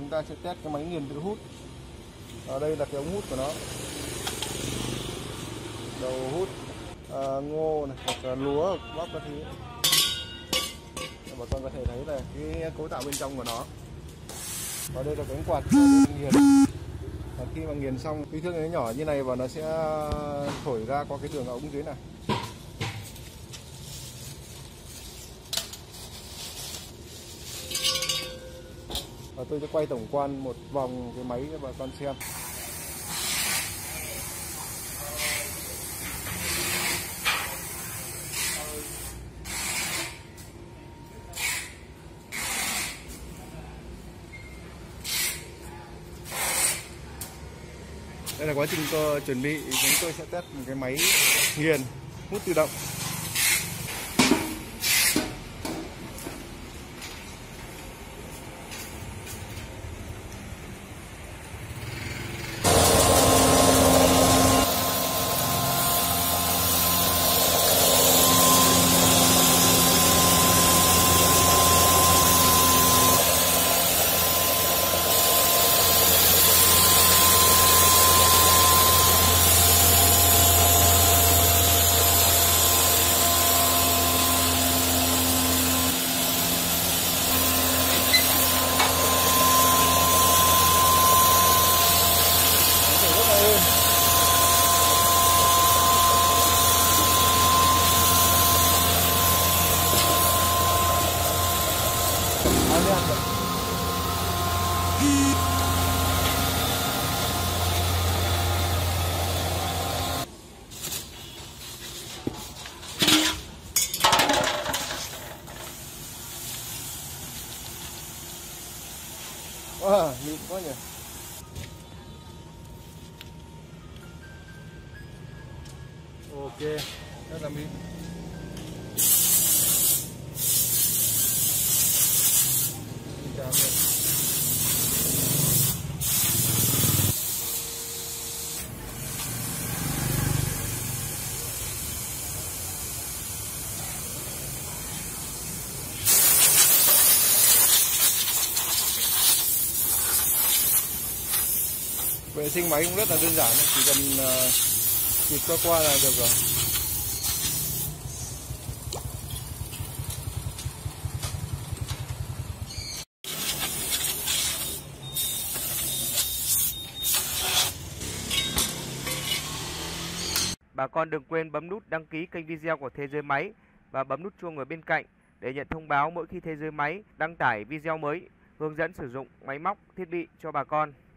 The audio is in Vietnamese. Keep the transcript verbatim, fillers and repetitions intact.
chúng ta sẽ test cái máy nghiền tự hút. Ở đây là cái ống hút của nó, đầu hút à, ngô này, hoặc là lúa, bắp các thứ. Bà con có thể thấy là cái cấu tạo bên trong của nó. Và đây là cái ống quạt nghiền. Và khi mà nghiền xong, kích thước nó nhỏ như này và nó sẽ thổi ra qua cái đường ống dưới này. Và tôi sẽ quay tổng quan một vòng cái máy cho bà con xem. Đây là quá trình cơ chuẩn bị, chúng tôi sẽ test một cái máy nghiền hút tự động. Wow, mịn quá nhỉ. Ok, rất là mịn. Xin chào các bạn. Vệ sinh máy cũng rất là đơn giản, chỉ cần uh, xịt qua qua là được rồi. Bà con đừng quên bấm nút đăng ký kênh video của Thế Giới Máy và bấm nút chuông ở bên cạnh để nhận thông báo mỗi khi Thế Giới Máy đăng tải video mới hướng dẫn sử dụng máy móc, thiết bị cho bà con.